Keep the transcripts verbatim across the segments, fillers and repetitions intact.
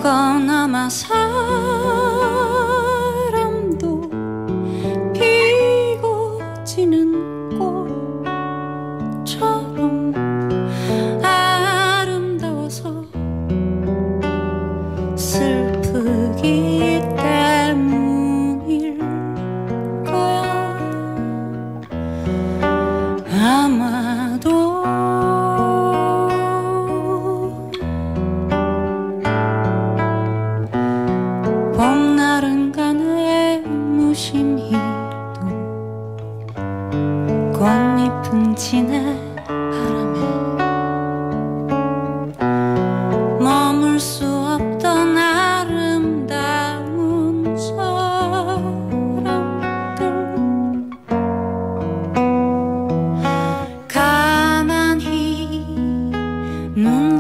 그거나마 사람도 피고 지는 꽃처럼 아름다워서 슬프기 때문일 거야. 아마도 봄날은 가네 무심히도 꽃잎은 지네 바람에 머물 수 없던 아름다운 사람들 가만히 눈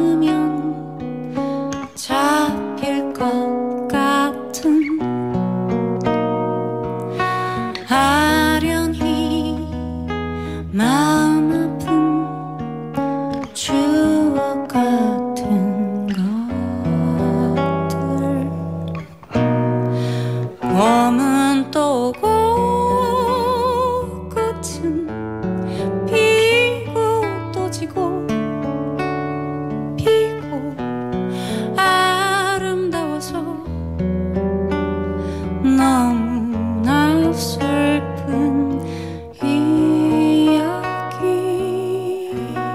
감으면 잡힐 것 같은 아련히 마음 아픈 추억 같은 것들. 봄은 또 오고 꽃은 피고 또 지고 피고 아름다워서 너무나 슬픈 이야기.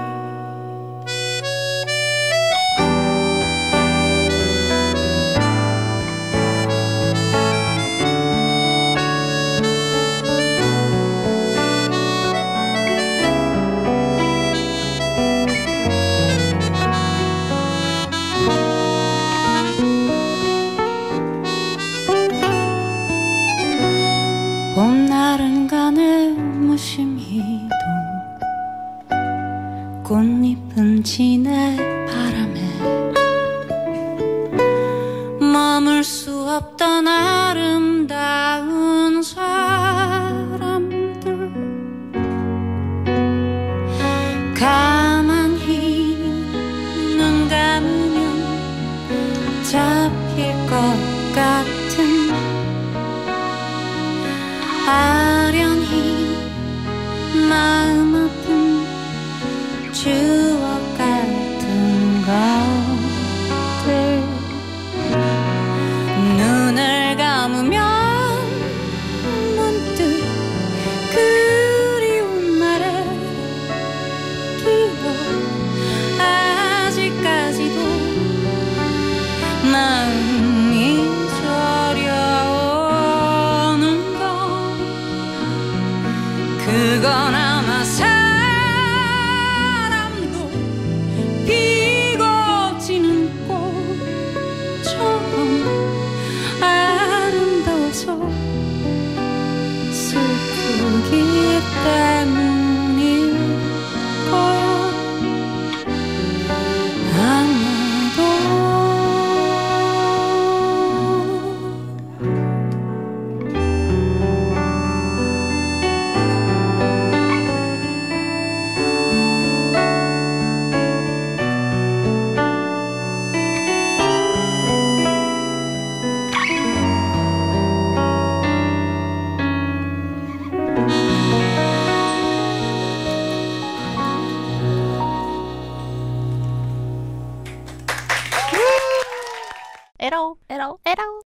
봄날은 가네 무심히도 꽃잎은 지네 바람에 머물 수 없던 아름다운 사람들 가만히 눈 감으면 잡힐 것 같은 아련히 마음 아픈 추억 같은 것들. 눈을 감으면 문득 그리운 날의 기억 아직까지도 마음이 저려오는 것. 그건 아마 사람도 피고 지는 꽃처럼 아름다워서 슬프기 때문일 거야. 아마도 에러 에러 에러